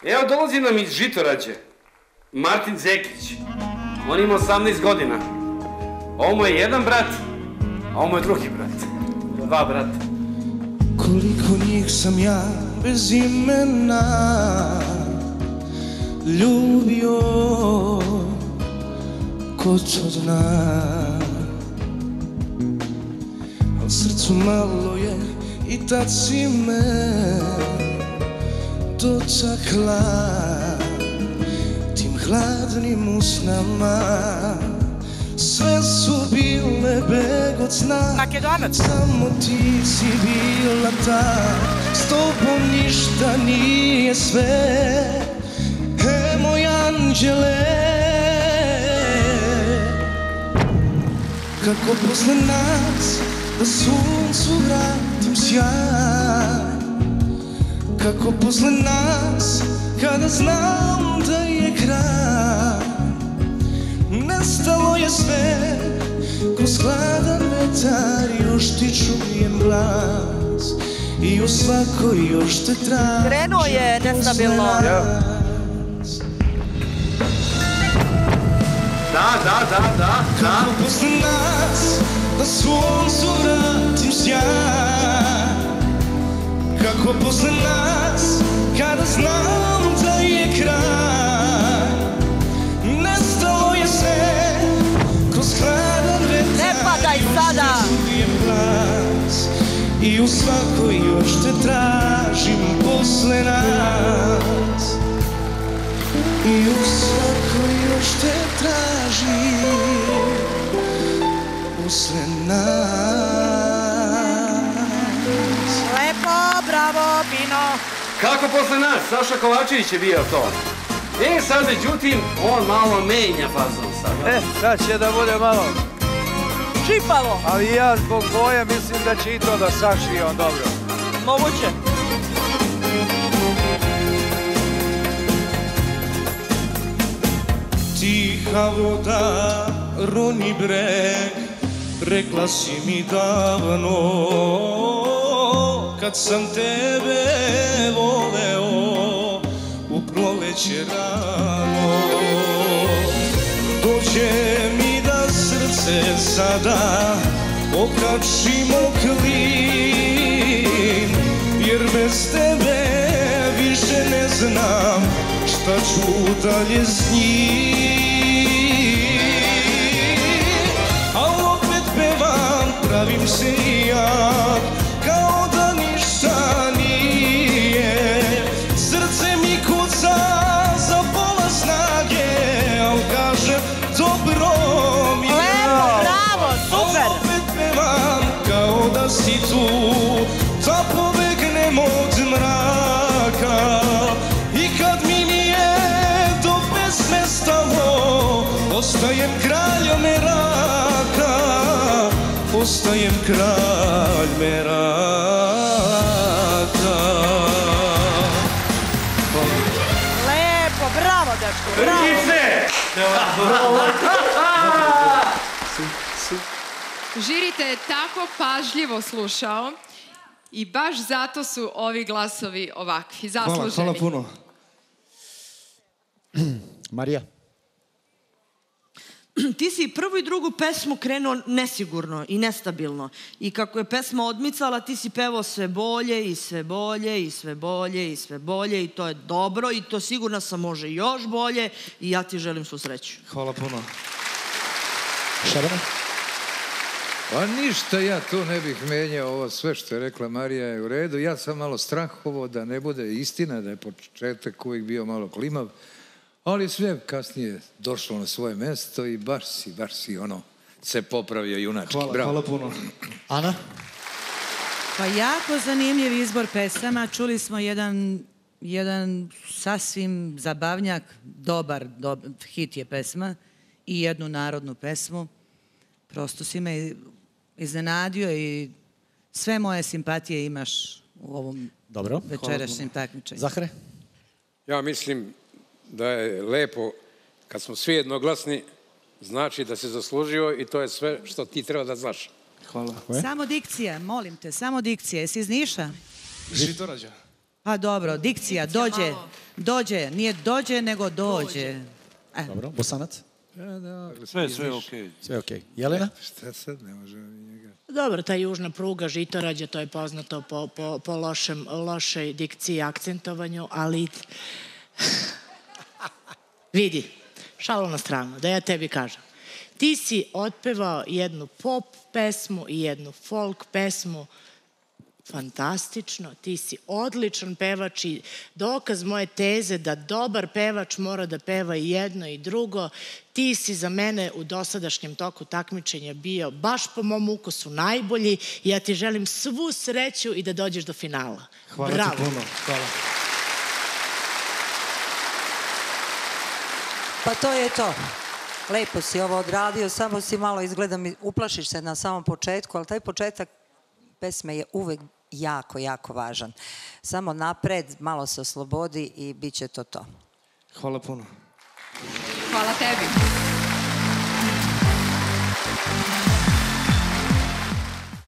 Evo, dolazi nam iz Žitorađe Martin Zekić. On ima 18 godina. Ovo mu je jedan brat, a ovo mu je drugi brat. Dva brata. Koliko njih sam ja bez imena ljubio, ko to zna. Al srcu malo je i tad si me dotakla tim hladnim usnama. Sve su bile beg od sna, samo ti si bila ta. S tobom ništa nije sve, moj anđele. Kako posle nas da suncu vratim sjaj, kako posle nas kada znam da je kraj. Nestalo je sve, kroz hladan vetar još ti čujem glas i u svakoj još te tražim. Krenuo je nestabilno. Da. Kako posle nas da suncu vratim sjaj, kako posle nas kada znam da je kraj. Nestalo je sve, kroz hladan vetar. Ne padaj sada! Čujem glas i u svakoj još te tražim posle nas. I u svakoj još te tražim posle nas. Lepo, bravo, Pino. Kako posle nas? Saša Kovačević je bio to. Sad, međutim, on malo menja fazon sad. Sad će da bude malo Čipavo. Ali ja zbog boje mislim da će i to da sašije on dobro. Moguće. Tiha voda, roni breg, rekla si mi davno, kad sam tebe voleo u proleće rano. Dođe mi da srce sada okačimo klin, jer bez tebe više ne znam šta ću dalje s njim. Al opet pevam, pravim se i ja, kao da ništa nije. Srce mi kuca za pola snage, al kažem dobro mi je. Lepo, bravo, super. Al opet pevam, kao da si tu, da pobegnem od mraka. I kad mi nije do pesme stalo, ostajem kralj meraka, ostajem kralj meraka. Lepo, bravo, dečko, bravo. Držice! Žiri te je tako pažljivo slušao i baš zato su ovi glasovi ovakvi, zasluženi. Hvala puno. Marija? Ti si prvu i drugu pesmu krenuo nesigurno i nestabilno. I kako je pesma odmicala, ti si pevao sve bolje i sve bolje i sve bolje i sve bolje i to je dobro i to sigurno sam može još bolje i ja ti želim svu sreću. Hvala puno. Šarana? Pa ništa ja tu ne bih menjao, ovo sve što je rekla Marija je u redu. Ja sam malo strahovao da ne bude istina, da je početak uvijek bio malo klimav, ali sve kasnije došlo na svoje mesto i baš si ono se popravio junački. Hvala puno. Ana? Pa jako zanimljiv izbor pesama. Čuli smo jedan sasvim zabavnjak, dobar hit je pesma i jednu narodnu pesmu. Prosto si me iznenadio i sve moje simpatije imaš u ovom večerašnjem takmičenju. Zahre? Ja mislim da je lepo kad smo svi jednoglasni, znači da se zaslužio i to je sve što ti treba da znaš. Hvala. Samo dikcija, molim te, samo dikcija. Jesi iz Niša? Žitorađa. Pa dobro, dikcija, dođe. Dođe, nije dođe, nego dođe. Dobro, Bosanac? Sve okej. Sve okej. Jelena? Šta sad, ne možemo ni njega. Dobro, ta južna pruga, Žitorađe, to je poznato po lošoj dikciji i akcentovanju, ali vidi, šalo na stranu, da ja tebi kažem. Ti si otpevao jednu pop pesmu i jednu folk pesmu, fantastično, ti si odličan pevač i dokaz moje teze da dobar pevač mora da peva i jedno i drugo. Ti si za mene u dosadašnjem toku takmičenja bio baš po mom ukusu najbolji i ja ti želim svu sreću i da dođeš do finala. Hvala Bravo. ti puno. Hvala. Pa to je to. Lepo si ovo odradio, samo si malo izgleda mi, uplašiš se na samom početku, ali taj početak pesme je uvek jako, jako važan. Samo napred, malo se oslobodi i bit će to to. Hvala puno. Hvala tebi.